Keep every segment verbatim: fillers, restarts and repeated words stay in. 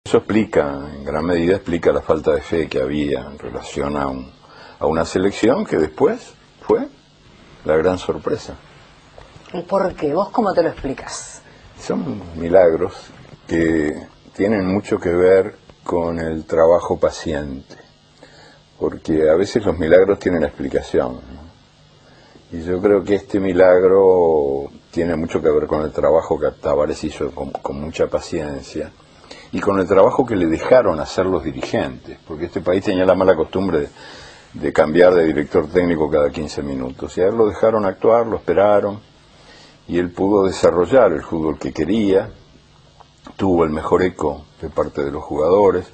Eso explica, en gran medida explica la falta de fe que había en relación a, un, a una selección que después fue la gran sorpresa. ¿Y por qué? ¿Vos cómo te lo explicas? Son milagros que tienen mucho que ver con el trabajo paciente, porque a veces los milagros tienen explicación, ¿no? Y yo creo que este milagro tiene mucho que ver con el trabajo que Tavares hizo con, con mucha paciencia, y con el trabajo que le dejaron hacer los dirigentes, porque este país tenía la mala costumbre de, de cambiar de director técnico cada quince minutos, y a él lo dejaron actuar, lo esperaron, y él pudo desarrollar el fútbol que quería, tuvo el mejor eco de parte de los jugadores,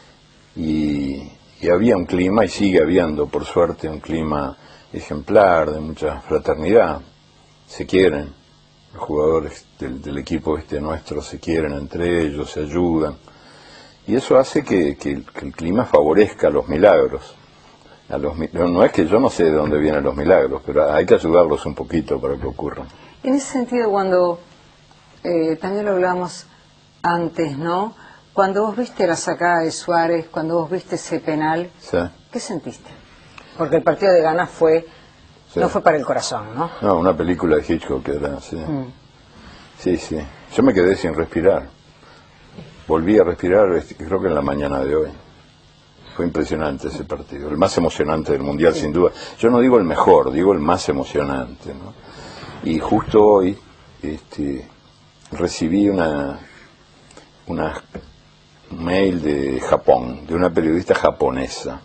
y, y había un clima, y sigue habiendo, por suerte, un clima ejemplar, de mucha fraternidad, se quieren. Los jugadores del, del equipo este nuestro se quieren entre ellos, se ayudan, y eso hace que, que, que el clima favorezca a los milagros. A los, no es que yo no sé de dónde vienen los milagros, pero hay que ayudarlos un poquito para que ocurran. En ese sentido, cuando, eh, también lo hablábamos antes, ¿no? Cuando vos viste la sacada de Suárez, cuando vos viste ese penal, ¿Sí? ¿Qué sentiste? Porque el partido de Ghana fue... Sí. No fue para el corazón, ¿no? No, una película de Hitchcock que era, sí. Mm. Sí, sí. Yo me quedé sin respirar. Volví a respirar, creo que en la mañana de hoy. Fue impresionante ese partido. El más emocionante del Mundial, sí, sin duda. Yo no digo el mejor, digo el más emocionante, ¿no? Y justo hoy este, recibí una, una mail de Japón, de una periodista japonesa,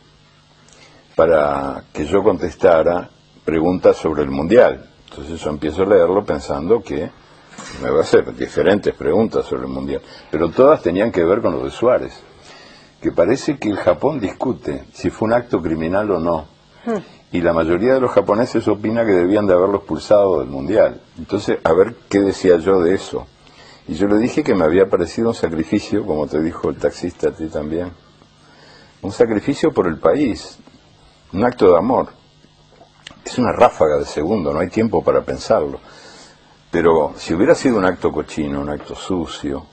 para que yo contestara preguntas sobre el Mundial. Entonces yo empiezo a leerlo pensando que me va a hacer diferentes preguntas sobre el Mundial, pero todas tenían que ver con lo de Suárez, que parece que el Japón discute si fue un acto criminal o no, hmm. y la mayoría de los japoneses opina que debían de haberlo expulsado del Mundial. Entonces, a ver qué decía yo de eso. Y yo le dije que me había parecido un sacrificio, como te dijo el taxista a ti también, un sacrificio por el país, un acto de amor. Es una ráfaga de segundo, no hay tiempo para pensarlo. Pero si hubiera sido un acto cochino, un acto sucio,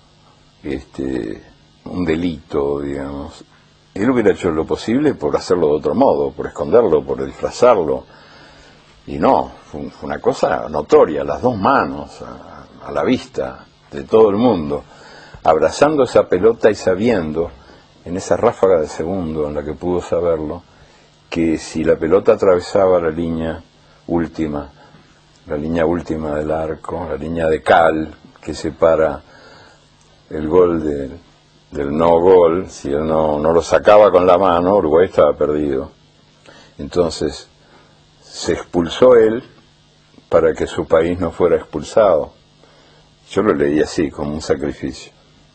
este, un delito, digamos, él hubiera hecho lo posible por hacerlo de otro modo, por esconderlo, por disfrazarlo. Y no, fue una cosa notoria, las dos manos, a, a la vista de todo el mundo, abrazando esa pelota y sabiendo, en esa ráfaga de segundo en la que pudo saberlo, que si la pelota atravesaba la línea última, la línea última del arco, la línea de cal que separa el gol de, del no gol, si él no, no lo sacaba con la mano, Uruguay estaba perdido. Entonces se expulsó él para que su país no fuera expulsado. Yo lo leí así, como un sacrificio.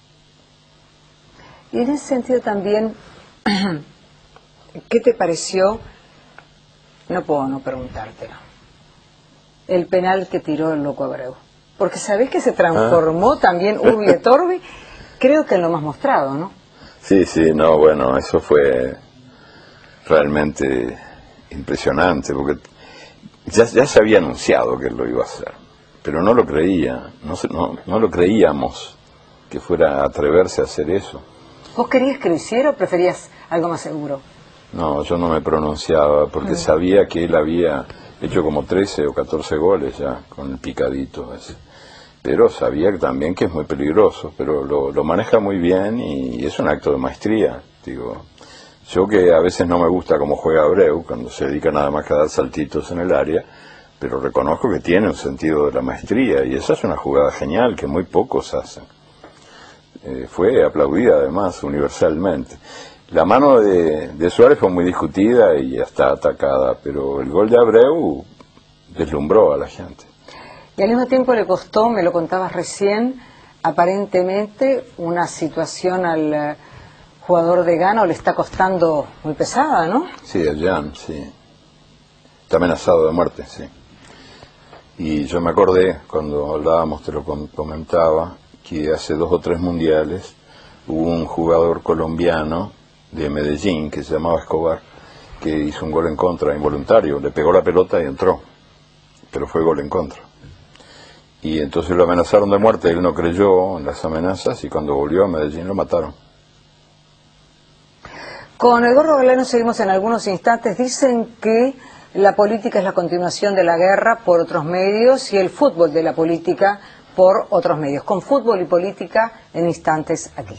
Y en ese sentido también, ¿qué te pareció? No puedo no preguntártelo. El penal que tiró el Loco Abreu. Porque sabés que se transformó ah. también Urbi et Orbi, creo que en lo más mostrado, ¿no? Sí, sí, no, bueno, eso fue realmente impresionante, porque ya, ya se había anunciado que él lo iba a hacer, pero no lo creía, no, no, no lo creíamos que fuera a atreverse a hacer eso. ¿Vos querías que lo hiciera o preferías algo más seguro? No, yo no me pronunciaba porque mm. sabía que él había hecho como trece o catorce goles ya con el picadito ese. Pero sabía que también que es muy peligroso, pero lo, lo maneja muy bien y es un acto de maestría. Digo, yo que a veces no me gusta cómo juega Abreu, cuando se dedica nada más que a dar saltitos en el área, pero reconozco que tiene un sentido de la maestría y esa es una jugada genial que muy pocos hacen. Eh, fue aplaudida además universalmente. La mano de, de Suárez fue muy discutida y hasta atacada, pero el gol de Abreu deslumbró a la gente. Y al mismo tiempo le costó, me lo contabas recién, aparentemente una situación al uh, jugador de Ghana le está costando muy pesada, ¿no? Sí, a Jan, sí. Está amenazado de muerte, sí. Y yo me acordé, cuando hablábamos, te lo comentaba, que hace dos o tres mundiales hubo un jugador colombiano de Medellín, que se llamaba Escobar, que hizo un gol en contra, involuntario, le pegó la pelota y entró, pero fue gol en contra. Y entonces lo amenazaron de muerte, él no creyó en las amenazas y cuando volvió a Medellín lo mataron. Con Eduardo Galeano seguimos en algunos instantes. Dicen que la política es la continuación de la guerra por otros medios y el fútbol de la política por otros medios. Con fútbol y política en instantes aquí.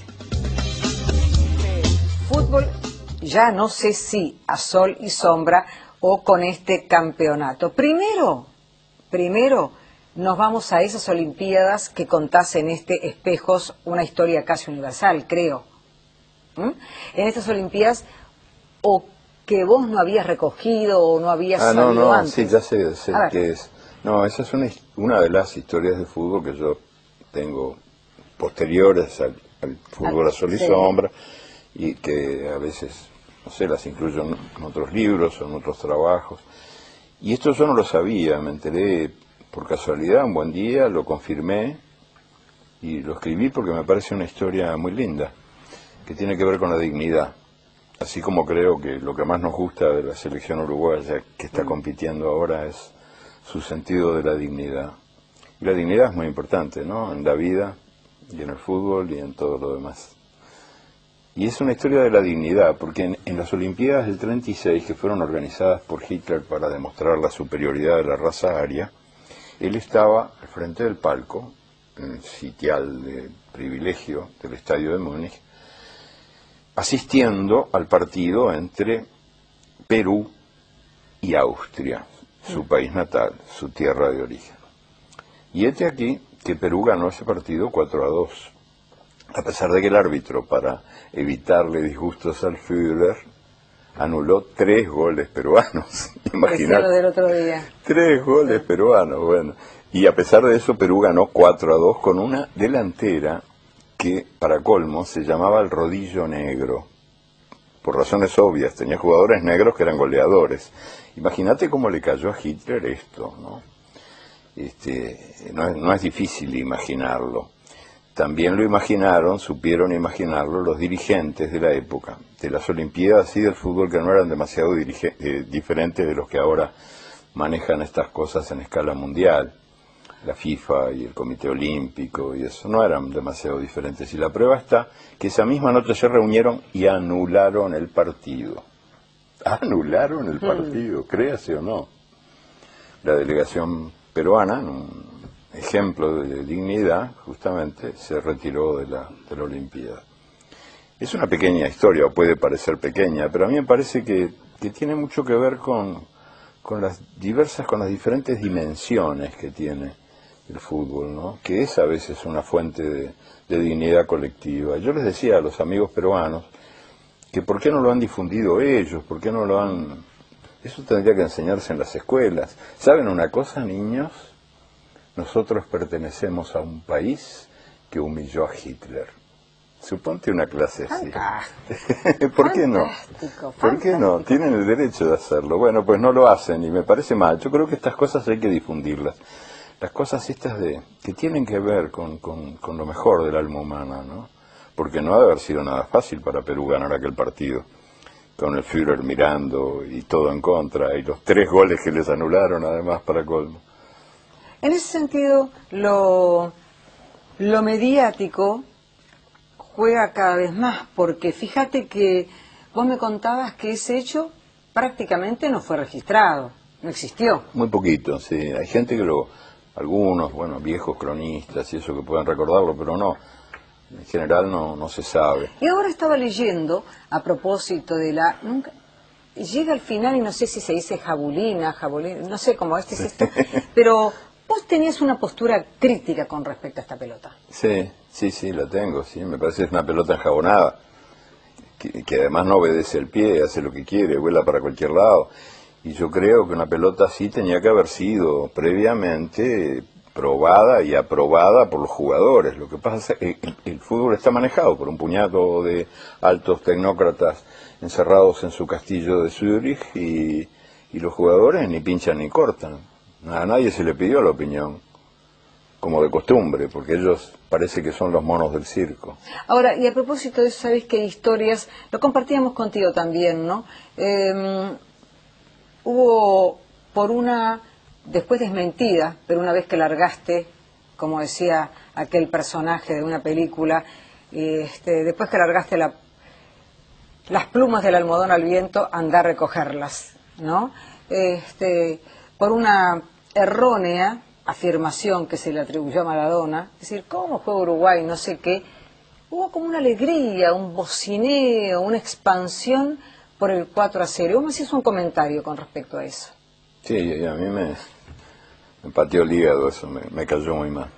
Fútbol, ya no sé si a sol y sombra o con este campeonato. Primero, primero nos vamos a esas Olimpiadas que contás en este Espejos, una historia casi universal, creo. ¿Mm? En estas Olimpiadas, o que vos no habías recogido o no habías ah, salido no, no, antes. sí, ya sé, sé qué es. No, esa es una, una de las historias de fútbol que yo tengo posteriores al, al fútbol a sol y sí. sombra, y que a veces, no sé, las incluyo en, en otros libros o en otros trabajos. Y esto yo no lo sabía, me enteré por casualidad, un buen día, lo confirmé y lo escribí porque me parece una historia muy linda, que tiene que ver con la dignidad. Así como creo que lo que más nos gusta de la selección uruguaya que está compitiendo ahora es su sentido de la dignidad. Y la dignidad es muy importante, ¿no? En la vida y en el fútbol y en todo lo demás. Y es una historia de la dignidad, porque en, en las Olimpiadas del treinta y seis, que fueron organizadas por Hitler para demostrar la superioridad de la raza aria, él estaba al frente del palco, en el sitial de privilegio del estadio de Múnich, asistiendo al partido entre Perú y Austria, su país natal, su tierra de origen. Y este aquí, que Perú ganó ese partido cuatro a dos, a pesar de que el árbitro, para evitarle disgustos al Führer, anuló tres goles peruanos. Imagínate. Lo del otro día. Tres goles sí. peruanos, bueno. Y a pesar de eso, Perú ganó cuatro a dos con una delantera que, para colmo, se llamaba el Rodillo Negro. Por razones obvias, tenía jugadores negros que eran goleadores. Imagínate cómo le cayó a Hitler esto, ¿no? Este, no es, no es difícil imaginarlo. También lo imaginaron, supieron imaginarlo los dirigentes de la época, de las Olimpiadas y del fútbol, que no eran demasiado dirige, eh, diferentes de los que ahora manejan estas cosas en escala mundial. La FIFA y el Comité Olímpico y eso no eran demasiado diferentes. Y la prueba está que esa misma noche se reunieron y anularon el partido. Anularon el partido, mm. créase o no. La delegación peruana, en un ejemplo de dignidad, justamente se retiró de la, de la Olimpiada. Es una pequeña historia, o puede parecer pequeña, pero a mí me parece que, que tiene mucho que ver con, con las diversas, con las diferentes dimensiones que tiene el fútbol, ¿no? Que es a veces una fuente de, de dignidad colectiva. Yo les decía a los amigos peruanos que por qué no lo han difundido ellos, por qué no lo han... Eso tendría que enseñarse en las escuelas. ¿Saben una cosa, niños? Nosotros pertenecemos a un país que humilló a Hitler. Suponte una clase así. ¿Por qué no? ¿Por qué no? Tienen el derecho de hacerlo. Bueno, pues no lo hacen y me parece mal. Yo creo que estas cosas hay que difundirlas. Las cosas estas de que tienen que ver con, con, con lo mejor del alma humana, ¿no? Porque no ha de haber sido nada fácil para Perú ganar aquel partido, con el Führer mirando y todo en contra, y los tres goles que les anularon además para colmo. En ese sentido, lo, lo mediático juega cada vez más, porque fíjate que vos me contabas que ese hecho prácticamente no fue registrado, no existió. Muy poquito, sí. Hay gente que lo... Algunos, bueno, viejos cronistas y eso que pueden recordarlo, pero no, en general no, no se sabe. Y ahora estaba leyendo, a propósito de la... Nunca, llega al final y no sé si se dice jabulina, jabulina, no sé cómo este es esto, pero vos tenías una postura crítica con respecto a esta pelota. Sí, sí, sí, la tengo, sí, me parece que es una pelota enjabonada, que, que además no obedece el pie, hace lo que quiere, vuela para cualquier lado. Y yo creo que una pelota así tenía que haber sido previamente probada y aprobada por los jugadores. Lo que pasa es que el, el fútbol está manejado por un puñado de altos tecnócratas encerrados en su castillo de Zúrich y, y los jugadores ni pinchan ni cortan. A nadie se le pidió la opinión, como de costumbre, porque ellos parece que son los monos del circo. Ahora, y a propósito de eso, sabéis que historias, lo compartíamos contigo también, ¿no? Eh, Hubo, por una, después desmentida, pero una vez que largaste como decía aquel personaje de una película, este, después que largaste la, las plumas del almohadón al viento, anda a recogerlas, ¿no? Este, por una errónea afirmación que se le atribuyó a Maradona, es decir, ¿cómo juega Uruguay? No sé qué. Hubo como una alegría, un bocineo, una expansión por el cuatro a cero. Vos me hacías un comentario con respecto a eso. Sí, y a mí me, me pateó el hígado eso, me, me cayó muy mal.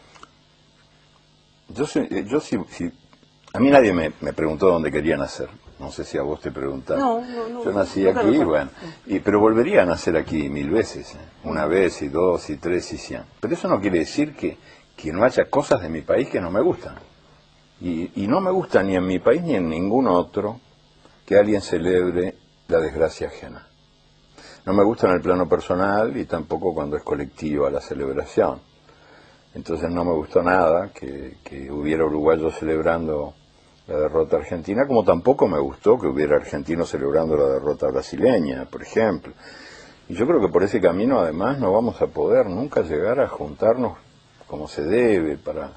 Yo, sé, yo sí, sí, a mí nadie me, me preguntó dónde quería nacer. No sé si a vos te preguntaron. No, no, no. Yo nací no, aquí, no, bueno, y, pero volvería a nacer aquí mil veces, ¿eh? Una vez, y dos, y tres, y cien. Pero eso no quiere decir que, que no haya cosas de mi país que no me gustan. Y, y no me gusta ni en mi país ni en ningún otro que alguien celebre la desgracia ajena. No me gusta en el plano personal y tampoco cuando es colectiva la celebración. Entonces no me gustó nada que, que hubiera uruguayos celebrando la derrota argentina, como tampoco me gustó que hubiera argentinos celebrando la derrota brasileña, por ejemplo. Y yo creo que por ese camino además no vamos a poder nunca llegar a juntarnos como se debe para,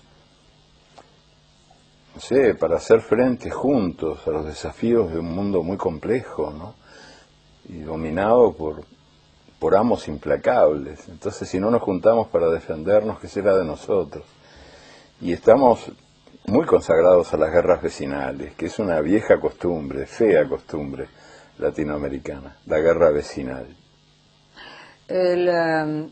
no sé, para hacer frente juntos a los desafíos de un mundo muy complejo, ¿no? Y dominado por, por amos implacables. Entonces, si no nos juntamos para defendernos, ¿qué será de nosotros? Y estamos muy consagrados a las guerras vecinales, que es una vieja costumbre, fea costumbre latinoamericana, la guerra vecinal. El, um,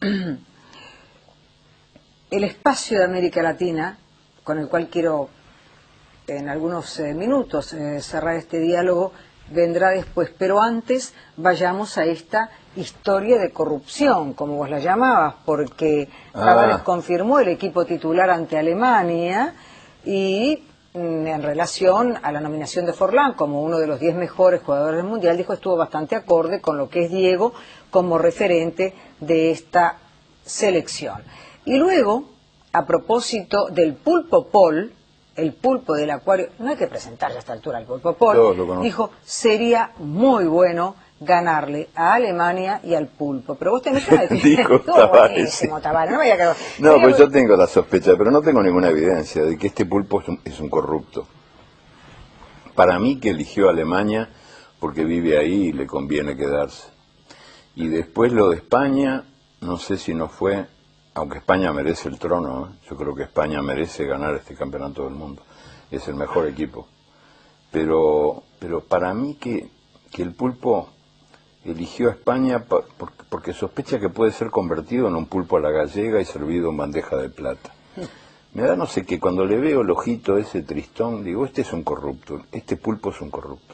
el espacio de América Latina, con el cual quiero en algunos eh, minutos eh, cerrar este diálogo, vendrá después, pero antes vayamos a esta historia de corrupción, como vos la llamabas, porque Tavares ah. confirmó el equipo titular ante Alemania y mm, en relación a la nominación de Forlán como uno de los diez mejores jugadores del Mundial, dijo estuvo bastante acorde con lo que es Diego como referente de esta selección. Y luego, a propósito del Pulpo Paul, el pulpo del acuario, no hay que presentarle a esta altura al Pulpo Paul, dijo, sería muy bueno ganarle a Alemania y al pulpo. Pero vos tenés que decir, dijo Tavares, sí. Tavares, no vaya a... No, pues yo tengo la sospecha, pero no tengo ninguna evidencia de que este pulpo es un, es un corrupto. Para mí que eligió a Alemania porque vive ahí y le conviene quedarse. Y después lo de España, no sé si no fue... Aunque España merece el trono, ¿eh? Yo creo que España merece ganar este campeonato del mundo. Es el mejor equipo. Pero, pero para mí que, que el pulpo eligió a España por, por, porque sospecha que puede ser convertido en un pulpo a la gallega y servido en bandeja de plata. Me da no sé qué, cuando le veo el ojito ese tristón, digo, este es un corrupto, este pulpo es un corrupto.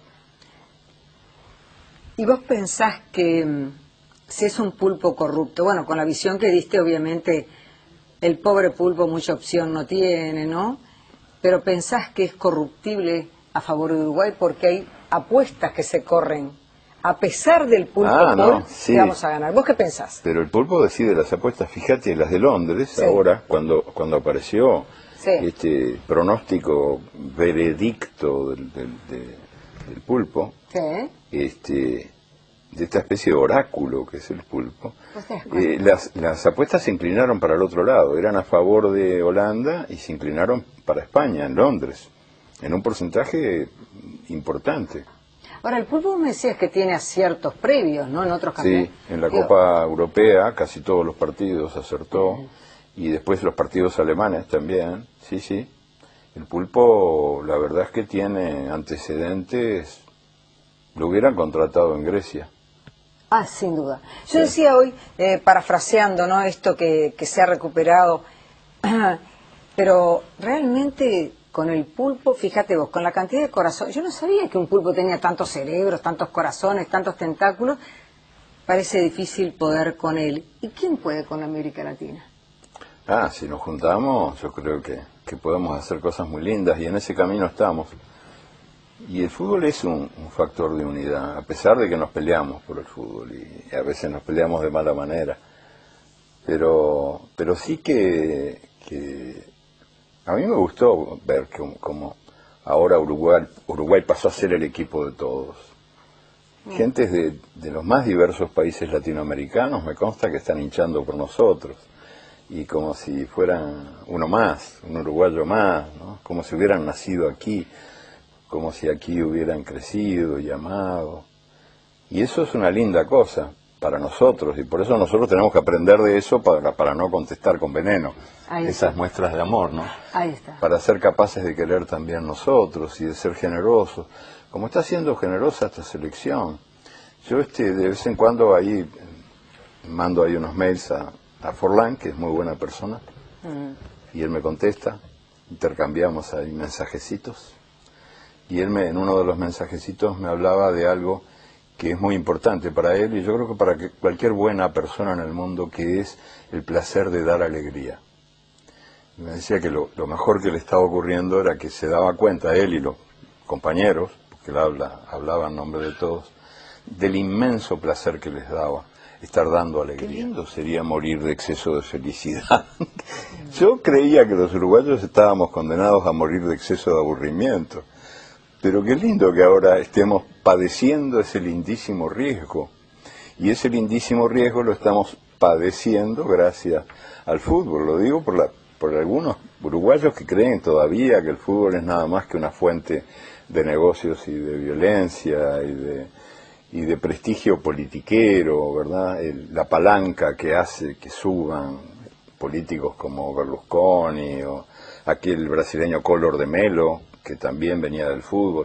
¿Y vos pensás que... si es un pulpo corrupto, bueno, con la visión que diste, obviamente, el pobre pulpo mucha opción no tiene, ¿no? Pero pensás que es corruptible a favor de Uruguay porque hay apuestas que se corren, a pesar del pulpo ah, Paul, no, sí. que vamos a ganar. ¿Vos qué pensás? Pero el pulpo decide las apuestas, fíjate, las de Londres, sí. Ahora, cuando, cuando apareció sí. este pronóstico veredicto del, del, del, del pulpo, sí. este... de esta especie de oráculo que es el pulpo, eh, las, las apuestas se inclinaron para el otro lado, eran a favor de Holanda y se inclinaron para España, en Londres, en un porcentaje importante. Ahora, el pulpo me decías que tiene aciertos previos, ¿no? En otros campeonatos. Sí, en la Digo... Copa Europea casi todos los partidos acertó, uh-huh. Y después los partidos alemanes también, sí, sí. El pulpo, la verdad es que tiene antecedentes, lo hubieran contratado en Grecia. Ah, sin duda. Yo sí. decía hoy, eh, parafraseando, ¿no? Esto que, que se ha recuperado, pero realmente con el pulpo, fíjate vos, con la cantidad de corazones, yo no sabía que un pulpo tenía tantos cerebros, tantos corazones, tantos tentáculos, parece difícil poder con él. ¿Y quién puede con América Latina? Ah, si nos juntamos, yo creo que, que podemos hacer cosas muy lindas y en ese camino estamos. Y el fútbol es un, un factor de unidad, a pesar de que nos peleamos por el fútbol y a veces nos peleamos de mala manera. Pero, pero sí que, que a mí me gustó ver que, como ahora Uruguay, Uruguay pasó a ser el equipo de todos. Gentes de, de los más diversos países latinoamericanos me consta que están hinchando por nosotros. y como si fueran uno más, un uruguayo más, ¿no? Como si hubieran nacido aquí, como si aquí hubieran crecido y amado. Y eso es una linda cosa para nosotros, y por eso nosotros tenemos que aprender de eso para, para no contestar con veneno. Ahí esas está. muestras de amor, ¿no? Ahí está. Para ser capaces de querer también nosotros y de ser generosos, como está siendo generosa esta selección. Yo este de vez en cuando ahí mando ahí unos mails a, a Forlán, que es muy buena persona, mm. y él me contesta, intercambiamos ahí mensajecitos, y él me, en uno de los mensajecitos me hablaba de algo que es muy importante para él, y yo creo que para que cualquier buena persona en el mundo, que es el placer de dar alegría. Y me decía que lo, lo mejor que le estaba ocurriendo era que se daba cuenta, él y los compañeros, porque él habla, hablaba en nombre de todos, del inmenso placer que les daba estar dando alegría. Qué lindo sería morir de exceso de felicidad. Yo creía que los uruguayos estábamos condenados a morir de exceso de aburrimiento. Pero qué lindo que ahora estemos padeciendo ese lindísimo riesgo. Y ese lindísimo riesgo lo estamos padeciendo gracias al fútbol. Lo digo por, la, por algunos uruguayos que creen todavía que el fútbol es nada más que una fuente de negocios y de violencia y de, y de prestigio politiquero, ¿verdad? El, la palanca que hace que suban políticos como Berlusconi o aquel brasileño Collor de Mello, que también venía del fútbol,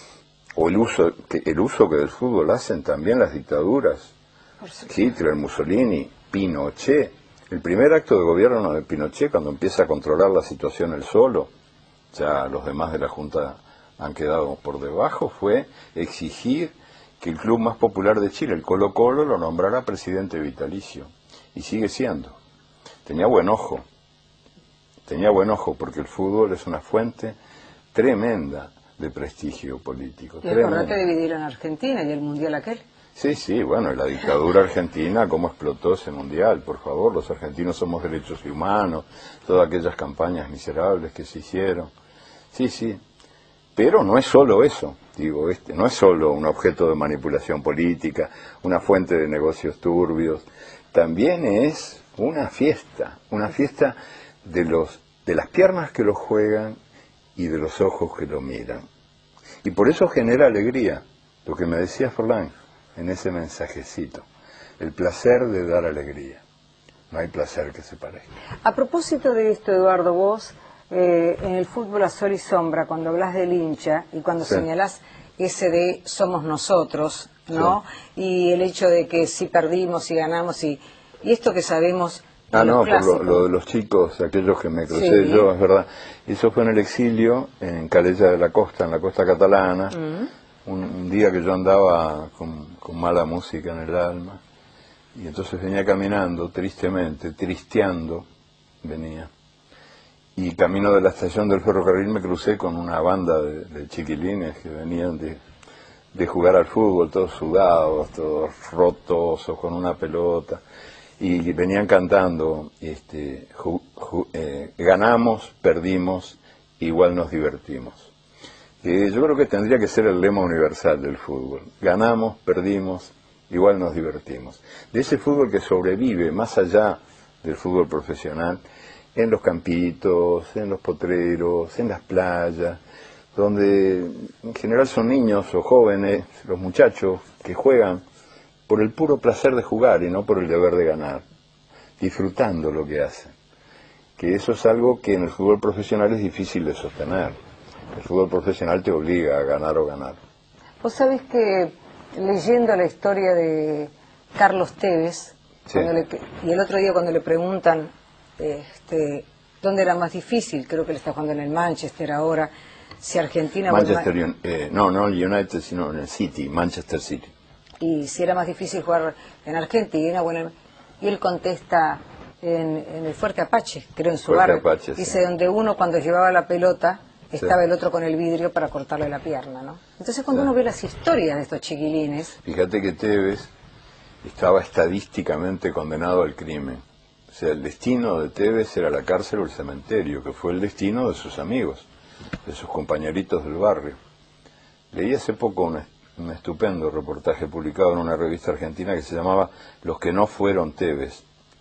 o el uso que el uso que del fútbol hacen también las dictaduras, Hitler, Mussolini, Pinochet. El primer acto de gobierno de Pinochet, cuando empieza a controlar la situación él solo, ya los demás de la Junta han quedado por debajo, fue exigir que el club más popular de Chile, el Colo Colo, lo nombrara presidente vitalicio, y sigue siendo. Tenía buen ojo, tenía buen ojo, porque el fútbol es una fuente tremenda de prestigio político. Y acordate de dividir en Argentina y el mundial aquel. Sí, sí, bueno, y la dictadura argentina, cómo explotó ese mundial, por favor, los argentinos somos derechos humanos, todas aquellas campañas miserables que se hicieron. Sí, sí, pero no es solo eso, digo, este, no es solo un objeto de manipulación política, una fuente de negocios turbios, también es una fiesta, una fiesta de los de las piernas que lo juegan y de los ojos que lo miran. Y por eso genera alegría, lo que me decía Forlán en ese mensajecito, el placer de dar alegría. No hay placer que se parezca. A propósito de esto, Eduardo, vos, eh, en el fútbol a sol y sombra, cuando hablas del hincha y cuando sí. señalás ese de somos nosotros, ¿no? Sí. Y el hecho de que si perdimos y ganamos y, y esto que sabemos... Ah, no, por lo, lo de los chicos, aquellos que me crucé sí. yo, es verdad. Eso fue en el exilio, en Calella de la Costa, en la costa catalana, mm. un, un día que yo andaba con, con mala música en el alma, y entonces venía caminando, tristemente, tristeando, venía. Y camino de la estación del ferrocarril me crucé con una banda de, de chiquilines que venían de, de jugar al fútbol, todos sudados, todos rotos, o con una pelota. Y venían cantando, este, ju, ju, eh, ganamos, perdimos, igual nos divertimos. Eh, yo creo que tendría que ser el lema universal del fútbol. Ganamos, perdimos, igual nos divertimos. De ese fútbol que sobrevive más allá del fútbol profesional, en los campitos, en los potreros, en las playas, donde en general son niños o jóvenes, los muchachos que juegan por el puro placer de jugar y no por el deber de ganar, disfrutando lo que hacen. Que eso es algo que en el fútbol profesional es difícil de sostener. El fútbol profesional te obliga a ganar o ganar. Vos sabés que leyendo la historia de Carlos Tevez, sí. le, y el otro día cuando le preguntan este, dónde era más difícil, creo que le está jugando en el Manchester ahora, si Argentina... Manchester, vuelve... eh, no, no el United, sino en el City, Manchester City. Y si era más difícil jugar en Argentina, bueno, y él contesta en, en el Fuerte Apache, creo en su Fuerte barrio, Apache, dice sí. donde uno cuando llevaba la pelota estaba sí. el otro con el vidrio para cortarle la pierna, ¿no? Entonces cuando sí. uno ve las historias de estos chiquilines... Fíjate que Tevez estaba estadísticamente condenado al crimen. O sea, el destino de Tevez era la cárcel o el cementerio, que fue el destino de sus amigos, de sus compañeritos del barrio. Leí hace poco una un estupendo reportaje publicado en una revista argentina que se llamaba Los que no fueron Tevez,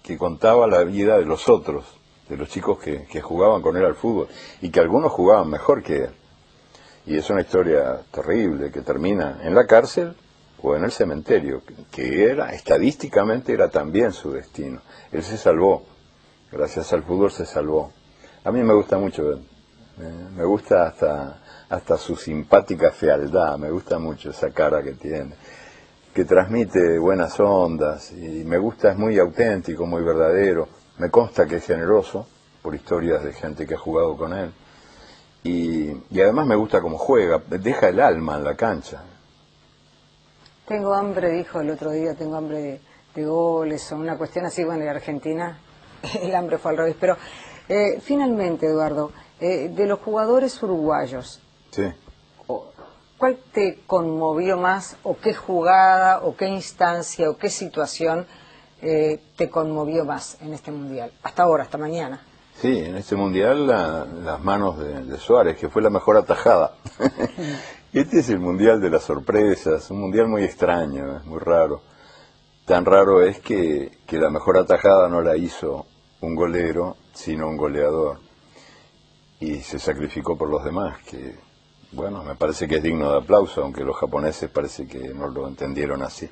que contaba la vida de los otros, de los chicos que, que jugaban con él al fútbol, y que algunos jugaban mejor que él. Y es una historia terrible que termina en la cárcel o en el cementerio, que era, estadísticamente, era también su destino. Él se salvó, gracias al fútbol se salvó. A mí me gusta mucho él, me, me gusta hasta, hasta su simpática fealdad, me gusta mucho esa cara que tiene, que transmite buenas ondas, y me gusta, es muy auténtico, muy verdadero. Me consta que es generoso, por historias de gente que ha jugado con él. Y, y además me gusta cómo juega, deja el alma en la cancha. Tengo hambre, dijo el otro día, tengo hambre de, de goles, o una cuestión así. Bueno, en Argentina el hambre fue al revés. Pero eh, finalmente, Eduardo, eh, de los jugadores uruguayos, sí. ¿Cuál te conmovió más, o qué jugada, o qué instancia, o qué situación eh, te conmovió más en este Mundial? Hasta ahora, hasta mañana. Sí, en este Mundial la, las manos de, de Suárez, que fue la mejor atajada. Este es el Mundial de las sorpresas, un Mundial muy extraño, es muy raro. Tan raro es que, que la mejor atajada no la hizo un golero, sino un goleador. Y se sacrificó por los demás, que, bueno, me parece que es digno de aplauso, aunque los japoneses parece que no lo entendieron así.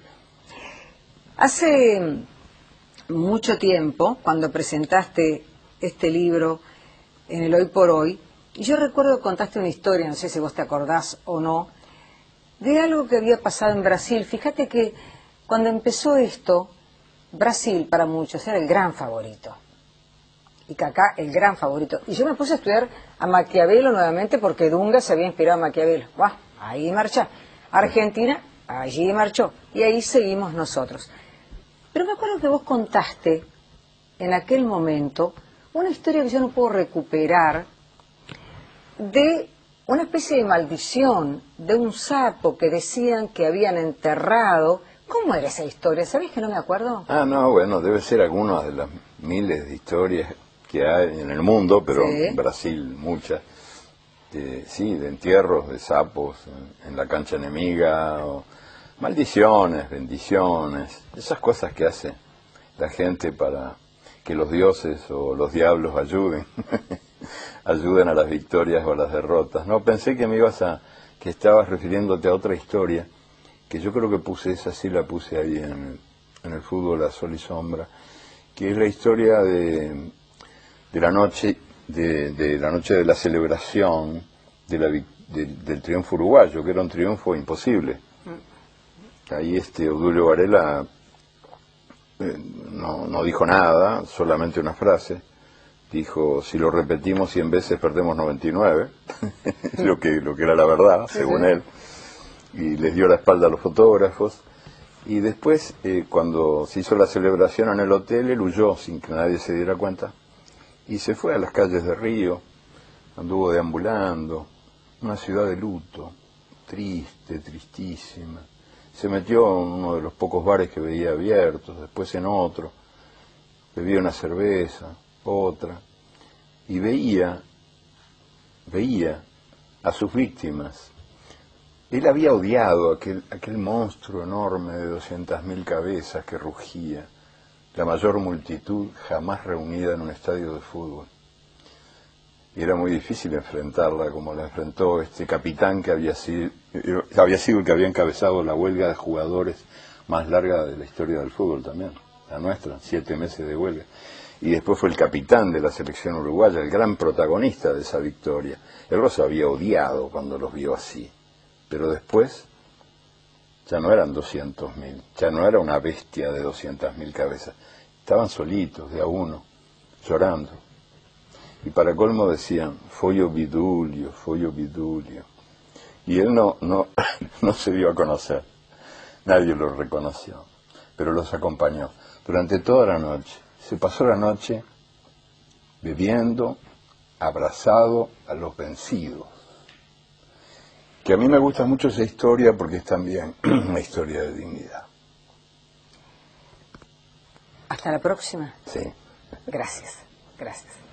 Hace mucho tiempo, cuando presentaste este libro en el Hoy por Hoy, y yo recuerdo que contaste una historia, no sé si vos te acordás o no, de algo que había pasado en Brasil. Fíjate que cuando empezó esto, Brasil para muchos era el gran favorito, y Kaká el gran favorito. Y yo me puse a estudiar a Maquiavelo nuevamente, porque Dunga se había inspirado en Maquiavelo. ¡Buah! Ahí marcha. Argentina, allí marchó. Y ahí seguimos nosotros. Pero me acuerdo que vos contaste en aquel momento una historia que yo no puedo recuperar, de una especie de maldición de un sapo que decían que habían enterrado. ¿Cómo era esa historia? ¿Sabés que no me acuerdo? Ah, no, bueno, debe ser alguna de las miles de historias que hay en el mundo, pero sí. En Brasil muchas. Eh, sí, de entierros de sapos en, en la cancha enemiga, o maldiciones, bendiciones, esas cosas que hace la gente para que los dioses o los diablos ayuden, ayuden a las victorias o a las derrotas. No, pensé que me ibas a, que estabas refiriéndote a otra historia, que yo creo que puse, esa sí la puse ahí en, en el fútbol a sol y sombra, que es la historia de, de la noche, de, de la noche de la celebración de la, de, del triunfo uruguayo, que era un triunfo imposible. Ahí este Obdulio Varela eh, no, no dijo nada, solamente una frase. Dijo, si lo repetimos cien veces perdemos noventa y nueve, lo que lo que era la verdad, sí, según sí. él. Y les dio la espalda a los fotógrafos. Y después, eh, cuando se hizo la celebración en el hotel, él huyó sin que nadie se diera cuenta. Y se fue a las calles de Río, anduvo deambulando, una ciudad de luto, triste, tristísima. Se metió en uno de los pocos bares que veía abiertos, después en otro, bebía una cerveza, otra, y veía, veía a sus víctimas. Él había odiado aquel, aquel monstruo enorme de doscientas mil cabezas que rugía, la mayor multitud jamás reunida en un estadio de fútbol. Y era muy difícil enfrentarla como la enfrentó este capitán que había sido, había sido el que había encabezado la huelga de jugadores más larga de la historia del fútbol también, la nuestra, siete meses de huelga. Y después fue el capitán de la selección uruguaya, el gran protagonista de esa victoria. Él los había odiado cuando los vio así, pero después ya no eran doscientos mil, ya no era una bestia de doscientas mil cabezas, estaban solitos, de a uno, llorando. Y para colmo decían, Follo Vidulio, Follo Vidulio. Y él no, no, no se dio a conocer, nadie lo reconoció, pero los acompañó durante toda la noche. Se pasó la noche bebiendo, abrazado a los vencidos. Que a mí me gusta mucho esa historia porque es también una historia de dignidad. Hasta la próxima. Sí. Gracias, gracias.